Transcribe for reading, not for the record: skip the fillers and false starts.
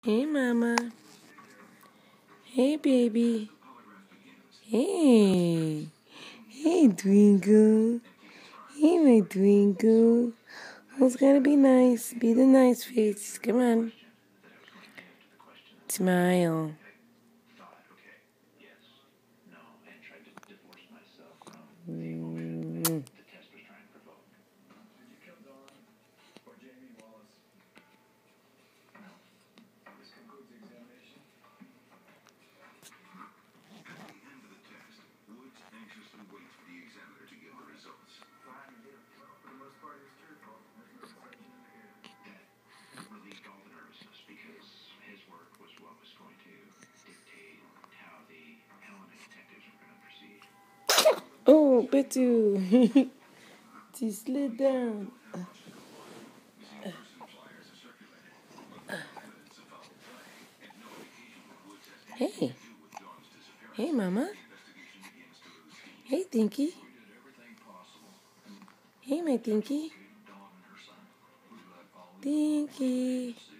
Hey, Mama. Hey, baby. Hey. Hey, Twinkle. Hey, my Twinkle. Who's gonna be nice? Be the nice face. Come on. Smile. Mm. Oh, Betu. She slid down. Hey. Hey, Mama. Hey, Tinky. Hey, my Tinky. Tinky.